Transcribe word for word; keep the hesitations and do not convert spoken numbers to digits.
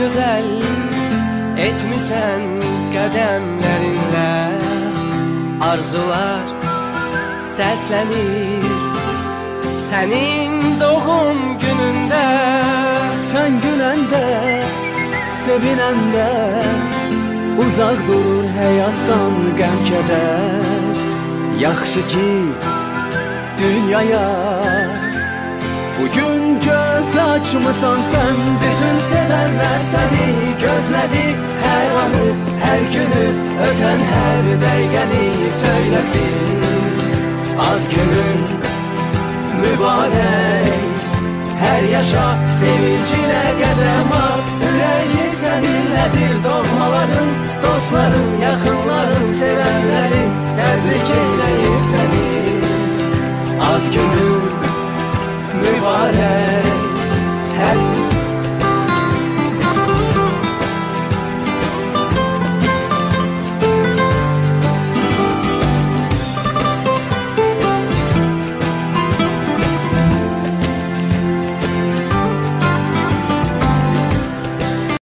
güzel etmişsen qədəmlərinlə. Arzular səslənir sənin doğum günündə. Sən güləndə, sevinəndə uzaq durur həyatdan qəm-kədər. Yaxşı ki dünyaya bugün göz açmısan sən. Bütün sevənlər səni gözlədi hər anı, hər günü, ötən hər dəqiqəni söyləsin. Ad günün mübarək, hər yaşa sevincinə qədəm at. Ürəyi səninlədir, doğmaların, dostların yaxın.